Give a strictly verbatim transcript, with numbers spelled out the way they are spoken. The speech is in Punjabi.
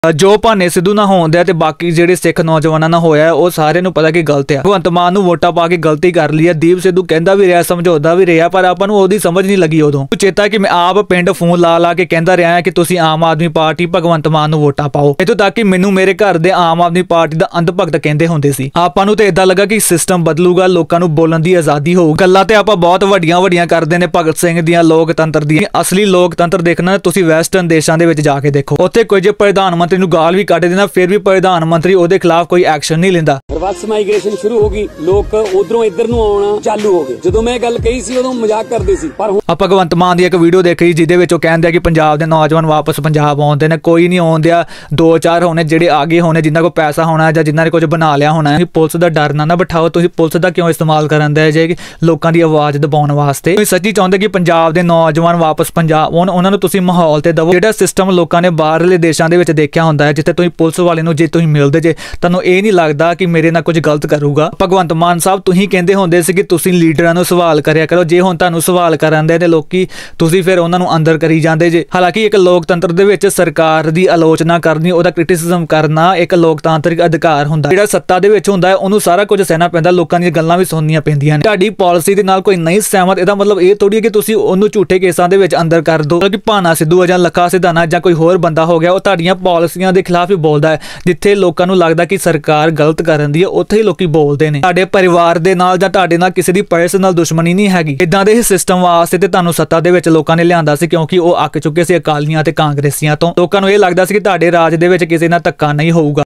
ਜੋ ਭਾਨੇ ਸਿੱਧੂ ਨਾ ਹੋਣ ਦਿਆ ਤੇ ਬਾਕੀ ਜਿਹੜੇ ਸਿੱਖ ਨੌਜਵਾਨਾਂ ਨਾਲ ਹੋਇਆ ਉਹ ਸਾਰਿਆਂ ਨੂੰ ਪਤਾ ਕਿ ਗਲਤ ਆ। ਭਗਵੰਤ ਮਾਨ ਨੂੰ ਵੋਟਾਂ ਪਾ ਕੇ ਗਲਤੀ ਕਰ ਲਈ ਆ। ਦੀਪ ਸਿੱਧੂ ਕਹਿੰਦਾ ਵੀ ਰਿਹਾ, ਸਮਝਾਉਂਦਾ ਵੀ ਰਿਹਾ, ਪਰ ਆਪਾਂ ਨੂੰ ਉਹਦੀ ਸਮਝ ਨਹੀਂ ਲੱਗੀ। ਉਦੋਂ ਚੇਤਾ ਕਿ ਮੈਂ ਆਪ ਪਿੰਡ ਫੋਨ ਲਾ ਲਾ ਕੇ ਕਹਿੰਦਾ ਰਿਹਾ ਕਿ ਤੁਸੀਂ ਆਮ ਆਦਮੀ ਪਾਰਟੀ ਭਗਵੰਤ ਮਾਨ ਨੂੰ ਵੋਟਾਂ ਪਾਓ। ਇੱਥੋਂ ਤੱਕ ਕਿ ਮੈਨੂੰ ਮੇਰੇ ਘਰ ਦੇ ਆਮ ਆਦਮੀ ਪਾਰਟੀ ਦਾ ਅੰਧ ਭਗਤ ਕਹਿੰਦੇ ਹੁੰਦੇ ਸੀ। ਆਪਾਂ ਨੂੰ ਤੇ ਇਦਾਂ ਲੱਗਾ ਕਿ ਸਿਸਟਮ ਬਦਲੂਗਾ, ਲੋਕਾਂ ਨੂੰ ਬੋਲਣ ਦੀ ਆਜ਼ਾਦੀ ਹੋਊ। ਗੱਲਾਂ ਤੇ ਆਪਾਂ ਬਹੁਤ ਵੱਡੀਆਂ ਵੱਡੀਆਂ ਕਰਦੇ ਨੇ ਭਗਤ ਸਿੰਘ ਦੀਆਂ, ਲੋਕਤੰਤਰ ਦੀਆਂ। ਅਸਲੀ ਲੋਕਤੰਤਰ ਦੇਖਣਾ ਤੁਸੀਂ ਵੈਸਟਰਨ ਦੇਸ਼ਾਂ ਦੇ ਵਿੱਚ ਜਾ ਕੇ ਦੇਖੋ। ਉੱਥੇ ਕੋਈ ਜੇ ਪ੍ਰਧਾਨ ਮੰਤਰੀ ਨੂੰ ਗਾਲ ਵੀ ਕੱਢ ਦੇਣਾ, ਫਿਰ ਵੀ ਪ੍ਰਧਾਨ ਮੰਤਰੀ ਉਹਦੇ ਖਿਲਾਫ ਕੋਈ ਐਕਸ਼ਨ ਨਹੀਂ ਲੈਂਦਾ। ਰਿਵਰਸ ਮਾਈਗ੍ਰੇਸ਼ਨ ਸ਼ੁਰੂ ਹੋ ਗਈ, ਲੋਕ ਉਧਰੋਂ ਇੱਧਰ ਨੂੰ ਆਉਣਾ ਚਾਲੂ ਹੋ ਗਏ। ਜਦੋਂ ਮੈਂ ਗੱਲ ਕਹੀ ਸੀ ਉਦੋਂ ਮਜ਼ਾਕ ਕਰਦੇ ਸੀ, ਪਰ ਆ ਭਗਵੰਤ ਮਾਨ ਦੀ ਇੱਕ ਵੀਡੀਓ ਦੇਖੀ ਜਿਹਦੇ ਵਿੱਚ ਉਹ ਕਹਿੰਦੇ ਕਿ ਪੰਜਾਬ ਦੇ ਨੌਜਵਾਨ ਵਾਪਸ ਪੰਜਾਬ ਆਉਂਦੇ ਨੇ। ਕੋਈ ਨਹੀਂ ਆਉਂਦਿਆ, ਦੋ ਚਾਰ ਹੋਣੇ ਜਿਹੜੇ ਆਗੇ ਹੋਣੇ, ਜਿਨ੍ਹਾਂ ਕੋਲ ਪੈਸਾ ਹੋਣਾ ਜਾਂ ਜਿਨ੍ਹਾਂ ਨੇ ਕੁਝ ਬਣਾ ਲਿਆ ਹੋਣਾ। ਪੁਲਿਸ ਦਾ ਡਰ ਨਾ ਨਾ ਬਿਠਾਓ। ਤੁਸੀਂ ਪੁਲਿਸ ਦਾ ਕਿਉਂ ਇਸਤੇਮਾਲ ਕਰਨ ਦੇ ਜੇ ਲੋਕਾਂ ਦੀ ਆਵਾਜ਼ ਦਬਾਉਣ ਵਾਸਤੇ? ਤੁਸੀਂ ਸੱਚੀ ਚਾਹੁੰਦੇ ਕਿ ਪੰਜਾਬ ਦੇ ਨੌਜਵਾਨ ਵਾਪਸ ਪੰਜਾਬ ਆਉਣ, ਉਹਨਾਂ ਨੂੰ ਤੁਸੀਂ ਮਾਹੌਲ ਤੇ ਦਵੋ। ਜਿਹੜਾ ਸਿਸਟਮ ਲੋਕਾਂ ਨੇ ਬਾਹਰਲੇ ਦੇਸ਼ਾਂ ਦੇ ਵਿੱਚ ਦੇਖਿਆ ਹੁੰਦਾ ਹੈ, ਜਿੱਥੇ ਤੁਸੀਂ ਪੁਲਿਸ ਵਾਲੇ ਨੂੰ ਜੇ ਤੁਸੀਂ ਮਿਲਦੇ ਜੇ ਤੁਹਾਨੂੰ ਇਹ ਨਹੀਂ ਲੱਗਦਾ ਕਿ ਮੇਰੇ ਨਾਲ ਕੁਝ ਗਲਤ ਕਰੂਗਾ। ਭਗਵੰਤ ਮਾਨ ਸਾਹਿਬ ਤੁਸੀਂ ਕਹਿੰਦੇ ਹੁੰਦੇ ਸੀ ਕਿ ਤੁਸੀਂ ਲੀਡਰਾਂ ਨੂੰ ਸਵਾਲ ਕਰਿਆ ਕਰੋ। ਜੇ ਹੁਣ ਤੁਹਾਨੂੰ ਸਵਾਲ ਕਰਨ ਦੇ ਤੇ ਲੋਕੀ, ਤੁਸੀਂ ਫਿਰ ਉਹਨਾਂ ਨੂੰ ਅੰਦਰ ਕਰੀ ਜਾਂਦੇ ਜੇ। ਹਾਲਾਂਕਿ ਇੱਕ ਲੋਕਤੰਤਰ ਦੇ ਵਿੱਚ ਸਰਕਾਰ ਦੀ ਆਲੋਚਨਾ ਕਰਨੀ, ਉਹਦਾ ਕ੍ਰਿਟਿਸਿਜ਼ਮ ਕਰਨਾ ਇੱਕ ਲੋਕਤਾਂਤਰਿਕ ਅਧਿਕਾਰ ਹੁੰਦਾ। ਜਿਹੜਾ ਸੱਤਾ ਦੇ ਵਿੱਚ ਹੁੰਦਾ ਹੈ ਉਹਨੂੰ ਸਾਰਾ ਕੁਝ ਸਹਿਣਾ ਪੈਂਦਾ, ਲੋਕਾਂ ਦੀਆਂ ਗੱਲਾਂ ਵੀ ਸੁਣਨੀਆਂ ਪੈਂਦੀਆਂ ਨੇ। ਤੁਹਾਡੀ ਪਾਲਿਸੀ ਦੇ ਨਾਲ ਕੋਈ ਨਹੀਂ ਸਹਿਮਤ, ਇਹਦਾ ਮਤਲਬ ਇਹ ਥੋੜੀ ਹੈ ਕਿ ਤੁਸੀਂ ਉਹਨੂੰ ਝੂਠੇ ਕੇਸਾਂ ਦੇ ਵਿੱਚ ਅੰਦਰ ਕਰ ਦਿਓ। ਕਿ ਭਾਨਾ ਸਿੱਧੂ ਜਾਂ ਲੱਖਾ ਸਿਧਾਣਾ ਜਾਂ ਕੋਈ ਹੋਰ ਬੰਦਾ ਹੋ ਗਿਆ, ਉਹ ਤੁਹਾਡੀਆਂ ਪਾਲਿਸੀਆਂ ਦੇ ਖਿਲਾਫ ਹੀ ਬੋਲਦਾ ਹੈ। ਜਿੱਥੇ ਲੋਕਾਂ ਨੂੰ ਲੱਗਦਾ ਕਿ ਸਰਕਾਰ ਗਲਤ ਕਰਨ ਦੀ ਹੈ, ਉੱਥੇ ਹੀ ਲੋਕੀ ਬੋਲਦੇ ਨੇ। ਤੁਹਾਡੇ ਪਰਿਵਾਰ ਦੇ ਨਾਲ ਜਾਂ ਤੁਹਾਡੇ ਨਾਲ ਕਿਸੇ ਦੀ ਪਰਸਨਲ ਦੁਸ਼ਮਣੀ ਨਹੀਂ ਹੈਗੀ। ਇਦਾਂ ਦੇ ਸਿਸਟਮ ਵਾਸਤੇ ਤੇ ਤੁਹਾਨੂੰ ਸੱਤਾ ਦੇ ਵਿੱਚ ਲੋਕਾਂ ਨੇ ਲਿਆਂਦਾ ਸੀ, ਕਿਉਂਕਿ ਉਹ ਅੱਕ ਚੁੱਕੇ ਸੀ ਅਕਾਲੀਆਂ ਤੇ ਕਾਂਗਰਸੀਆਂ ਤੋਂ। ਲੋਕਾਂ ਨੂੰ ਇਹ ਲੱਗਦਾ ਸੀ ਕਿ ਤੁਹਾਡੇ ਰਾਜ ਦੇ ਵਿੱਚ ਕਿਸੇ ਨਾਲ ਧੱਕਾ ਨਹੀਂ ਹੋਊਗਾ।